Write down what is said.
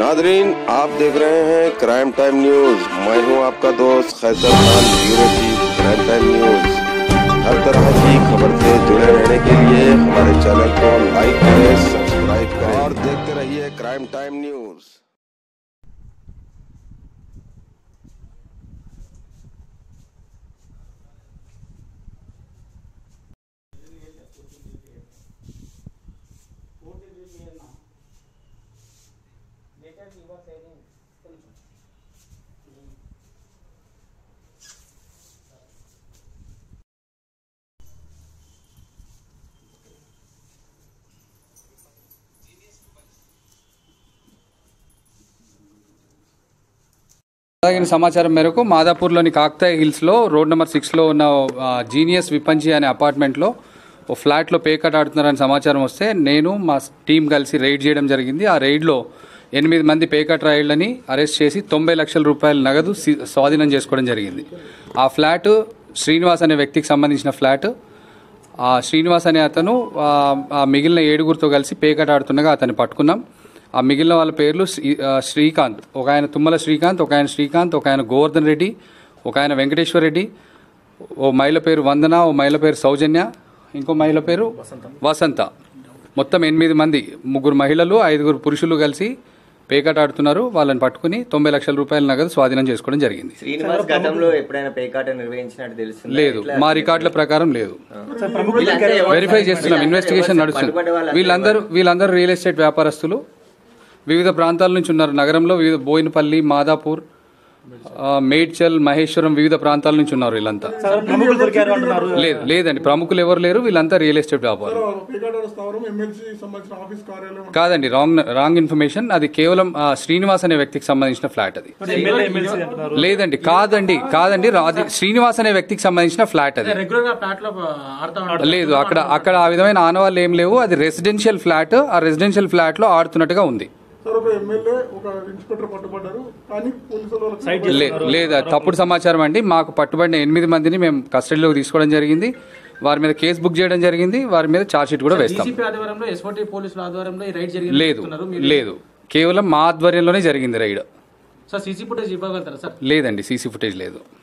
Nadreen, आप देख रहे हैं क्राइम टाइम न्यूज। मैं हूं आपका दोस्त Qaiser Khan, bureau chief crime time news. हर तरह की खबर से जुड़े रहने के लिए हमारे चैनल को लाइक करें, सब्सक्राइब करें और देखते रहिए क्राइम टाइम न्यूज। తగిన సమాచారం మేరకు మాదాపూర్లోని కాకతాయి హిల్స్లో రోడ్ నెంబర్ 6లో ఉన్న జీనియస్ విపంచి అనే అపార్ట్మెంట్లో ఓ ఫ్లాట్లో పేకట్ ఆడుతున్నారని సమాచారం వస్తే నేను మా టీం కలిసి రైడ్ చేయడం జరిగింది. ఆ రైడ్లో 8 మంది పేకట్ రైళ్లని అరెస్ట్ చేసి 90 లక్షల రూపాయల నగదు స్వాధీనం చేసుకోవడం జరిగింది. ఆ ఫ్లాట్ శ్రీనివాస్ అనే వ్యక్తికి సంబంధించిన ఫ్లాట్. ఆ శ్రీనివాస్ అనే అతను మిగిలిన 7గురితో కలిసి పేకట్ ఆడుతుండగా అతన్ని పట్టుకున్నాం. ఆ మిగిలిన వాళ్ళ పేర్లు శ్రీకాంత్, ఒక ఆయన తుమ్మల శ్రీకాంత్, ఒక ఆయన గోవర్ధన్ రెడ్డి, ఒక ఆయన వెంకటేశ్వర్ రెడ్డి, ఓ మహిళ పేరు వందన, ఓ మహిళ పేరు సౌజన్య, ఇంకో మహిళ పేరు వసంత. మొత్తం 8 మంది, 3 మహిళలు 5 పురుషులు కలిసి పేకాట ఆడుతున్నారు. వాళ్ళని పట్టుకుని 90 లక్షల రూపాయల నగదు స్వాధీనం చేసుకోవడం జరిగింది. లేదు, మా రికార్డుల ప్రకారం లేదు. వెరిఫై చేస్తున్నాం, ఇన్వెస్టిగేషన్ నడుస్తుంది. వీళ్ళందరూ రియల్ ఎస్టేట్ వ్యాపారస్తులు, వివిధ ప్రాంతాల నుంచి ఉన్నారు. నగరంలో వివిధ బోయినపల్లి, మాదాపూర్, మేడ్చల్, మహేశ్వరం, వివిధ ప్రాంతాల నుంచి ఉన్నారు వీళ్ళంతా. లేదండి, ప్రముఖులు ఎవరు లేరు. వీళ్ళంతా రియల్ ఎస్టేట్ వ్యాపారం. కాదండి, రాంగ్ ఇన్ఫర్మేషన్. అది కేవలం శ్రీనివాస్ అనే వ్యక్తికి సంబంధించిన ఫ్లాట్. అది లేదండి, కాదండి, అది శ్రీనివాస్ అనే వ్యక్తికి సంబంధించిన ఫ్లాట్. అది లేదు, అక్కడ ఆ విధమైన ఆనవాళ్ళు ఏం లేవు. అది రెసిడెన్షియల్ ఫ్లాట్. ఆ రెసిడెన్షియల్ ఫ్లాట్ లో ఆడుతున్నట్టుగా ఉంది. లేదా తప్పుడు సమాచారం అండి. మాకు పట్టుబడిన 8 మందిని మేము కస్టడీలోకి తీసుకోవడం జరిగింది. వారి మీద కేసు బుక్ చేయడం జరిగింది. వారి మీద ఛార్జ్ షీట్ కూడా వేస్తాం. లేదు, కేవలం మా ఆధ్వర్యంలోనే జరిగింది రైడ్. లేదండి, సీసీ ఫుటేజ్ లేదు.